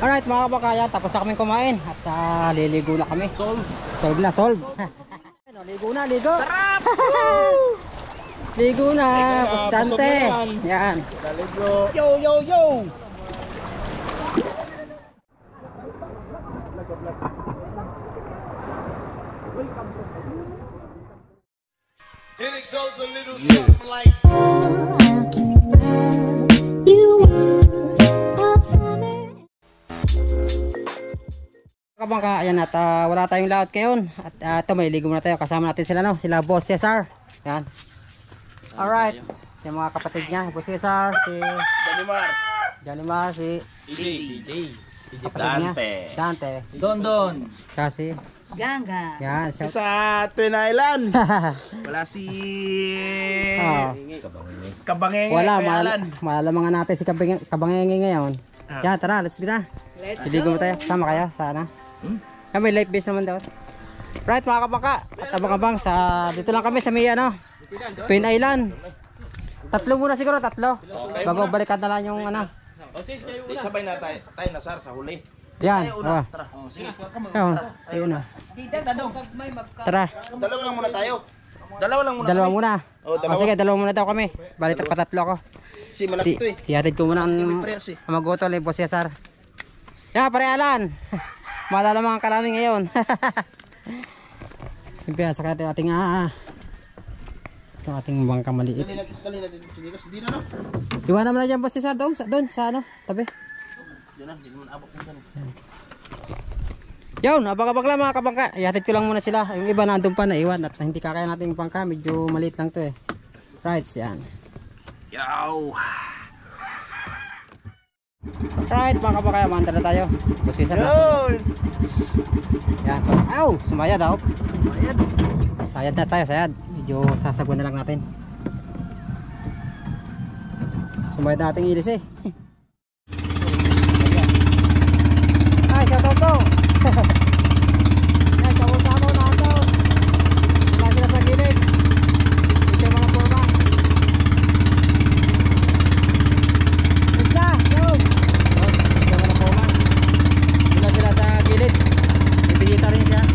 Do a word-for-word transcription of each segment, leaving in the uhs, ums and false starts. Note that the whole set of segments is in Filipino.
Alright mga kabakaya, tapos na kami kumain at uh, liligo na kami. Solve. Solve na, solve. Ligo na, ligo. Sarap! Ligo na, bastante. Yan. Yo, yo, yo! And it goes a little something like Kabangka, ayan at uh, wala tayong laot ngayon. At uh, ito may ligo muna tayo. Kasama natin sila no, sila Boss Cesar. Yan. Alright. Yung mga kapatid niya, Boss Cesar, si Janimar, Janimar, si D J, D J, Dante, Dante, Don Don, kasi Ganga. yan, shout. sa Twin Island. Wala si Oh. Kabangenge. Wala, kay mal Alan. malamangan natin si Kabang Kabangenge ngayon. Ah. Yan, tara, let's go na. Let's Siligo mo go. tayo. Sama kaya? Sana. Hmm? Kami life base naman daw. Right mga kabangka. At abang-abang sa dito lang kami sa may ano, Twin Island. Tatlo muna siguro, tatlo. Bago balikan na lang yung ano. Di, sabay na tayo, tayo na sar sa huli. Yan. Tayo una. Oh. Tara. Oh, sige. Come on. Ayun. Ayun na. Tara. Dalawa lang muna tayo. Dalawa lang muna. Dalawa kami. muna. Oh, dalawa. Oh, sige, dalawa muna daw kami. Balik patatlo ako. Si malaki to eh. Ihatid ko muna ang Press eh. magutol eh, Boss Cesar. Ya, pare Alan. Malala mga kalami ngayon. Siyempre, sa ating ating ah, itong ating bangka maliit. Dali natin, dali natin. Sige, hindi na no. Iwanan mo na dyan, Boss Cesar, doon, sa, doon, sa ano, tabi. Diyan na, hindi naman abot mo dyan. Yun, abang-abang lang mga kabangka. Ihatid ko lang muna sila. Yung iba nandun pa na iwan at hindi kakaya natin yung bangka. Medyo maliit lang to eh. Right, yan. Yow! Right, mga kabangka, manda na tayo. Boss Cesar na. Yan. Aw, sumaya daw. Bayad. Sayad na tayo, sayad. Medyo sasagwan na lang natin. Sumayad na ating ilis eh. Ay, shout out to. Ay, shout out to na ito. Wala sila sa gilid. Isa mga forma. Isa, go. Isa mga forma. Wala sila sa gilid. Ibigita rin siya.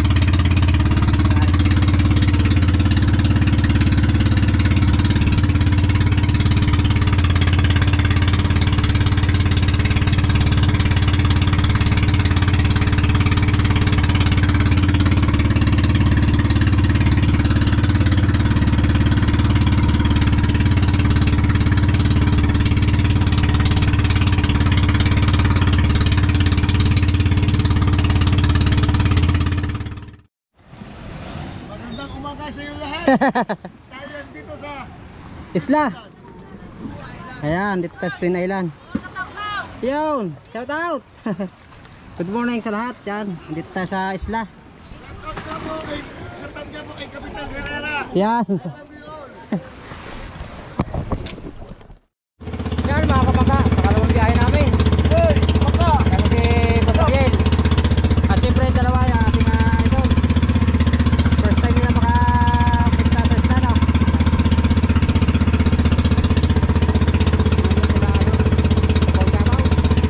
magandang umaga sa iyo lahat. Tayo dito sa Isla. Ayan, dito tayo sa Twin Island. Yun, shout out. Good morning sa lahat. Yan, dito tayo sa isla. Tanggapo kay sa Tanggapo kay Kapitan Herrera. Yan. Love you all. Yan mga kapangka, pakalawang biyahe namin. Hey, kapangka. Yan si Boss Ariel. At siyempre dalawa yung ating uh, idol. First time nila makapunta sa isla, no? Ano sila, ano? Pagkabaw.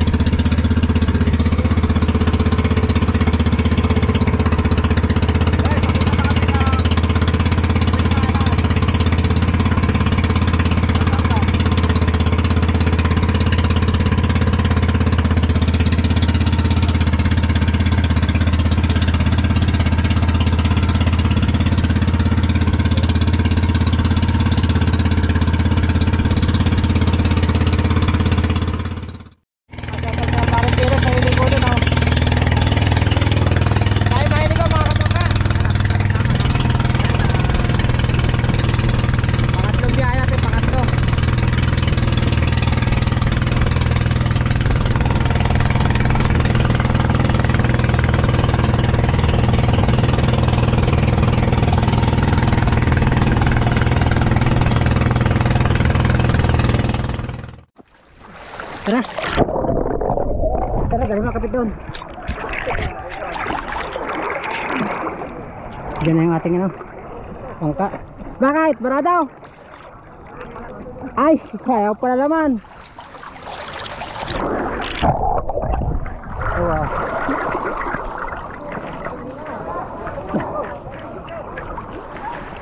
Tara. Tara, galing mga kapit doon. Diyan na yung ating ano, bangka. Bakit? Bara daw? Ay, sayaw pala naman.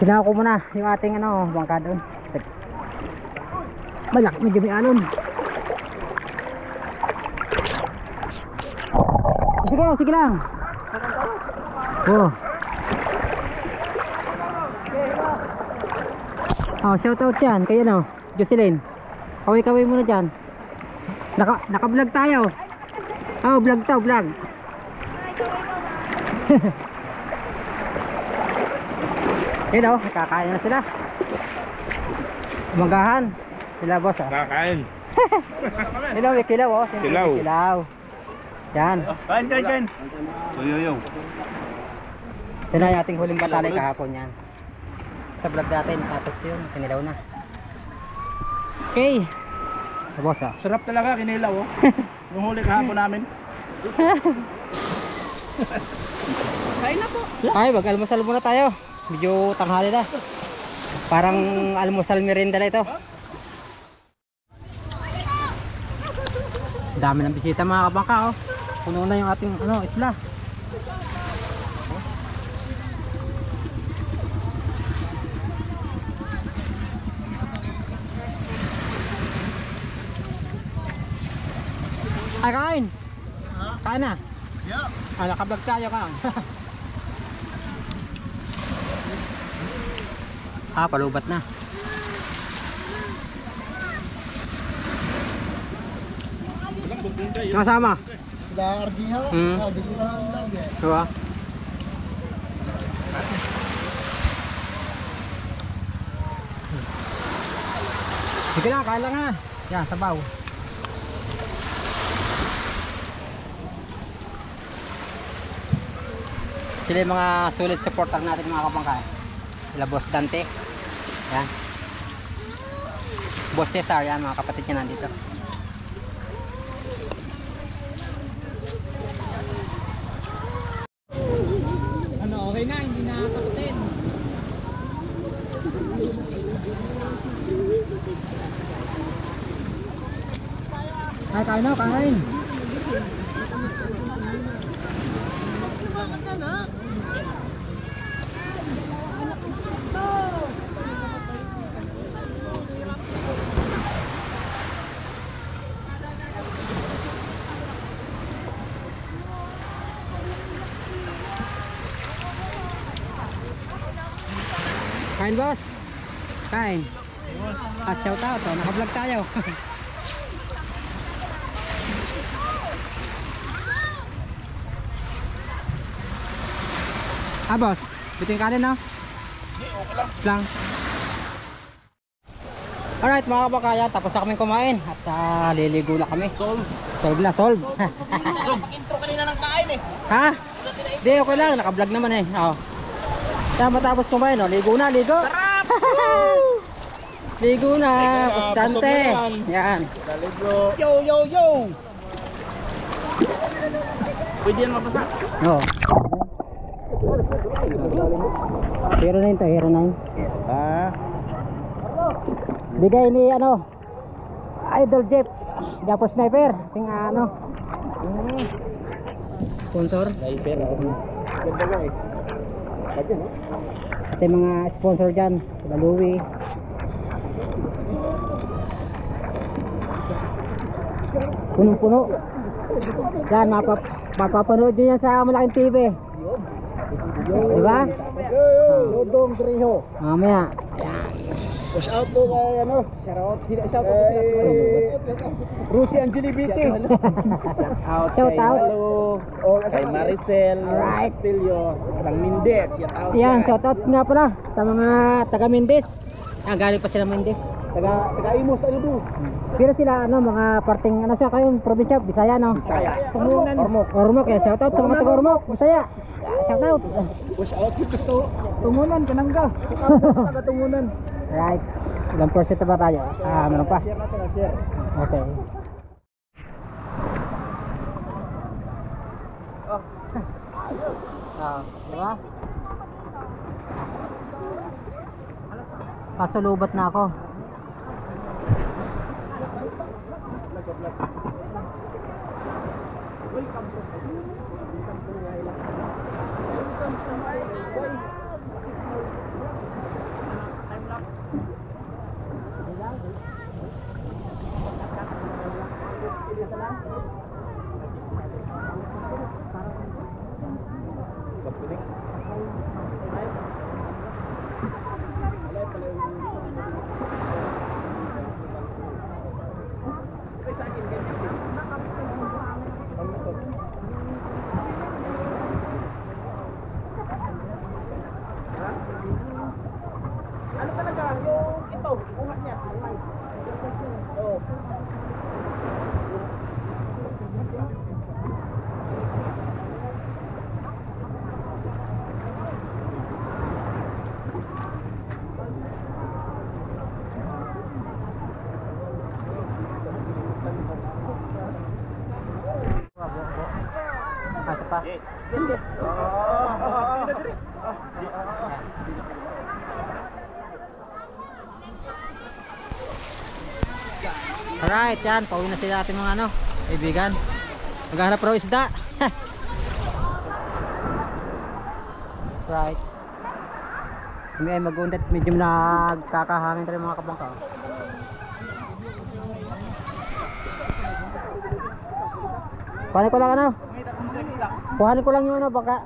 Sinako ko muna yung ating ano, bangka doon. Malaki, medyo may alon. Sige lang, sige lang. Oh. Oh, shout out dyan. Kaya no, Jocelyn. Kaway-kaway muna dyan. Naka, naka-vlog tayo. Oh, vlog to, vlog. Yun o, kakain na sila. Umagahan. Sila boss ah. Kakain. Hello, may kilaw oh. Siyempre, Kilaw. may kilaw. Yan. Kain, kain, kain. Yoyoyo. Ito na yung ating huling batalay kahapon yan. Sa vlog natin, tapos yun, kinilaw na. Okay. Ah, boss ah. Sarap talaga, kinilaw oh. Yung huli kahapon namin. Kain na po. Ay, mag-almusal muna tayo. Medyo tanghali na. Parang almusal merienda na ito. Dami ng bisita mga kabangka oh. Puno na yung ating ano, isla. Ay, kain. Kain na. Yeah. Ah, nakablog tayo ka. Ah, palubat na. Kasama. Sila R G ha? Hmm. Ah, bigyan na lang lang eh. Diba? Sige lang, kain lang ha. Yan, sabaw. Sila yung mga solid supporter natin mga kapangkay. Sila Boss Dante. Yan. Boss Cesar, yan mga kapatid niya nandito. Ano, okay na, hindi na takutin. Ay, kain na, kain. Kain boss. Kain. At shout out, oh, naka-vlog tayo. Ah boss, bitin ka din no? Okay lang. lang. Alright mga kabakaya, tapos na kami kumain at uh, liligo na kami. Solve. Solve na, solve. Mag-intro kanina ng kain eh. Ha? Hindi, okay lang, naka-vlog naman eh. Oh. Kaya matapos kumain, oh, ligo na, ligo. Sarap! Ligo na, bastante. Yan. Yo, yo, yo! Pwede yan mabasa? Oo. Hero nine to, hero nine. Ah. Bigay ni ano, Idol Jeff, Japo Sniper. Ting ano. Sponsor. Sniper. Ganda lang eh. Ganda no? At yung mga sponsor dyan, sila Louie. Punong-puno. Yan, mapap mapapanood nyo yan sa malaking T V. Diba? Dodong Trejo. Mamaya. Watch out po kay ano? Shout out. Shout out. Kay Rusi Angelibiti. Out Shout kay out. Malo, kay Maricel, Alright. Castillo, Sang Mindes, shout out. Yan, shoutout nga pala sa mga taga Mendes. Ah, galing pa sila Mendes. Taga taga Imos ano po? Pero sila ano, mga parting ano sa kayong probinsya, Bisaya no? Bisaya. Tumunan. Ormoc. Ormoc, eh, shoutout sa mga taga Ormoc, Bisaya. Shoutout. Watch out gusto. Tumunan kanangga. Taga Tumunan. Right. Ilang percent ba tayo? Ah, meron pa. Share natin, share. Okay. Ah, diba? Kaso lubat na ako. Ano talaga? Yung ito, uhat niya. Oo. Asa pa? Hindi. Alright, yan. Pauwi na sila ating mga ano, kaibigan. Maghanap raw isda. Right. Kami ay mag-undat. Medyo nagkakahangin rin mga kabangka. Kuhanin ko lang ano. Kuhanin ko lang yung ano baka.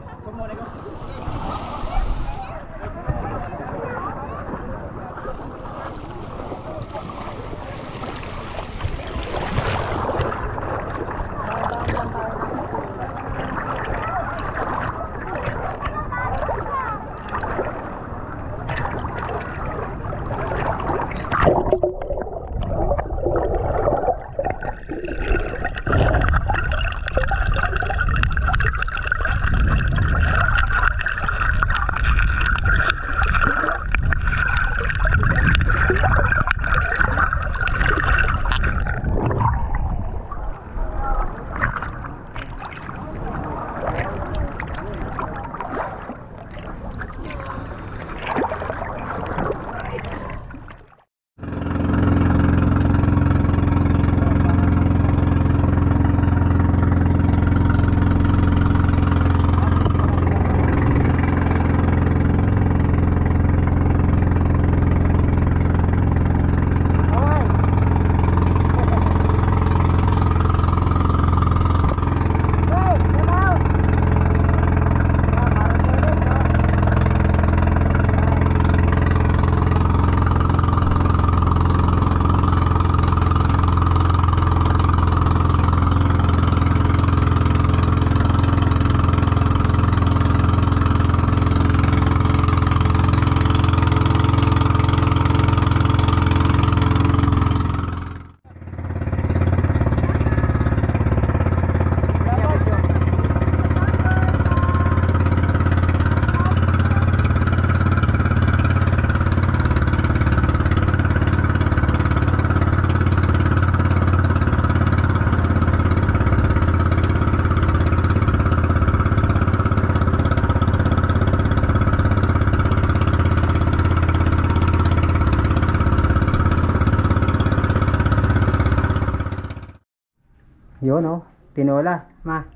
Yun oh, tinola, ma.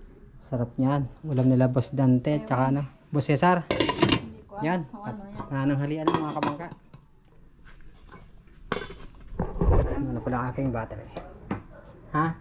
Sarap niyan. Ulam nila Boss Dante at saka ano, Boss Cesar. Yan. At nananghalian ng mga kabangka. Ano pala ang aking battery? Ha?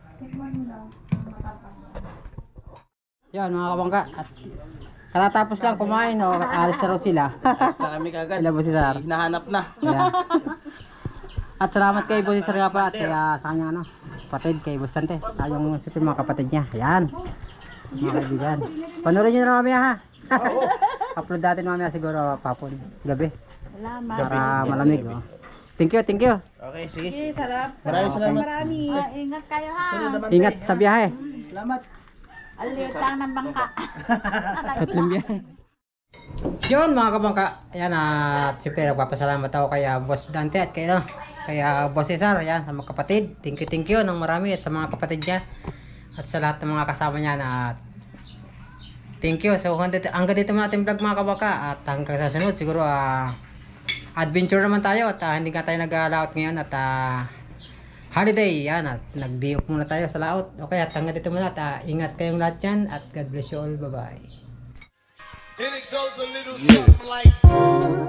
Yan mga kabangka. At katatapos lang kumain o alis na raw sila. Alis na kami kagad. Sila Boss Cesar. Hinahanap na. Yeah. At salamat kay Boss Cesar nga pala at kaya sa kanya ano, kapatid kay Boss Dante. Yung sipin mga kapatid niya. Ayan. Mga kaibigan. Panoorin nyo na mamaya ha. Upload natin mamaya siguro papon. Gabi. Salamat. Para malamig. Oh. Thank you, thank you. Okay, sige. Sige, sarap. Maraming salamat. Marami. Ah, ingat kayo ha. Ingat sa biyahe. Salamat. Alit lang ng bangka. Tatlong biyahe. Yun mga kabangka. Ayan at siyempre nagpapasalamat ako kay uh, Boss Dante at kay, no, kay uh, Boss Cesar. Ayan sa mga kapatid. Thank you, thank you ng marami at sa mga kapatid niya. At sa lahat ng mga kasama niya na thank you. So hanggang dito muna ating vlog mga kabangka. At hanggang sa sunod siguro uh, adventure naman tayo. At uh, hindi nga tayo nag-layout ngayon at uh, holiday. Yan at nag-diop muna tayo sa layout. Okay at hanggang dito muna. At uh, ingat kayong lahat yan. At God bless you all. Bye bye. And it goes a little something like